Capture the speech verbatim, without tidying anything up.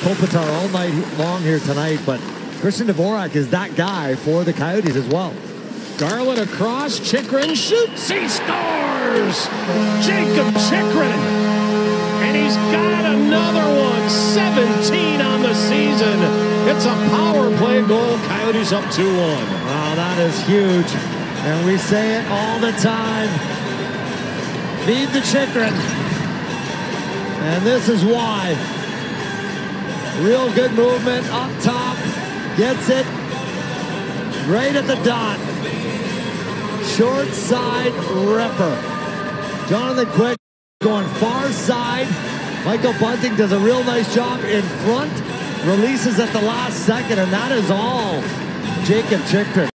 Kopitar all night long here tonight, but Christian Dvorak is that guy for the Coyotes as well. Garland across, Chychrun shoots, he scores! Jakob Chychrun! And he's got another one, seventeen on the season. It's a power play goal, Coyotes up two one. Wow, that is huge. And we say it all the time. Feed the Chychrun. And this is why. Real good movement up top. Gets it right at the dot. Short side ripper. Jonathan Quick going far side. Michael Bunting does a real nice job in front. Releases at the last second, and that is all Jakob Chychrun.